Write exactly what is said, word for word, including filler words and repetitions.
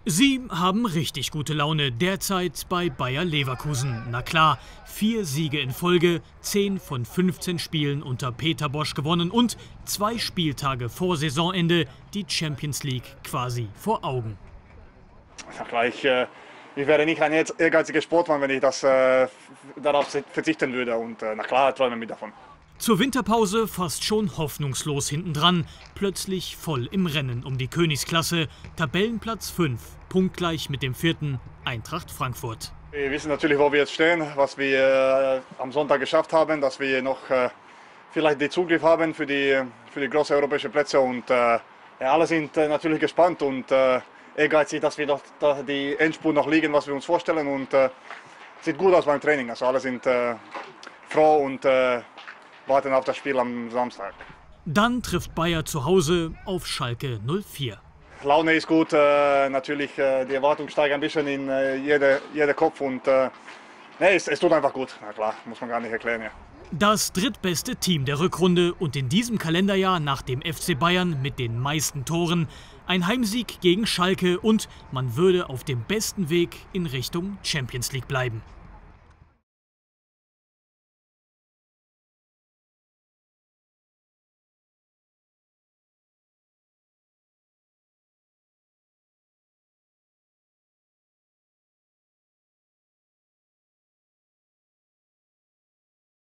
Sie haben richtig gute Laune derzeit bei Bayer Leverkusen. Na klar, vier Siege in Folge, zehn von fünfzehn Spielen unter Peter Bosz gewonnen und zwei Spieltage vor Saisonende die Champions League quasi vor Augen. Na klar, ich, äh, ich wäre nicht ein ehrgeiziger Sportmann, wenn ich das, äh, darauf verzichten würde. Und äh, na klar, träume ich davon. Zur Winterpause fast schon hoffnungslos hintendran, plötzlich voll im Rennen um die Königsklasse, Tabellenplatz fünf, punktgleich mit dem vierten Eintracht Frankfurt. Wir wissen natürlich, wo wir jetzt stehen, was wir äh, am Sonntag geschafft haben, dass wir noch äh, vielleicht den Zugriff haben für die, für die großen europäischen Plätze. Und äh, ja, alle sind äh, natürlich gespannt und äh, ehrgeizig, dass wir doch da die Endspurt noch liegen, was wir uns vorstellen. Und äh, sieht gut aus beim Training. Also alle sind äh, froh und äh, warten auf das Spiel am Samstag. Dann trifft Bayer zu Hause auf Schalke null vier. Laune ist gut, äh, natürlich äh, die Erwartung steigt ein bisschen in äh, jeder jede Kopf und äh, nee, es, es tut einfach gut. Na klar, muss man gar nicht erklären. Ja. Das drittbeste Team der Rückrunde und in diesem Kalenderjahr nach dem F C Bayern mit den meisten Toren. Ein Heimsieg gegen Schalke und man würde auf dem besten Weg in Richtung Champions League bleiben.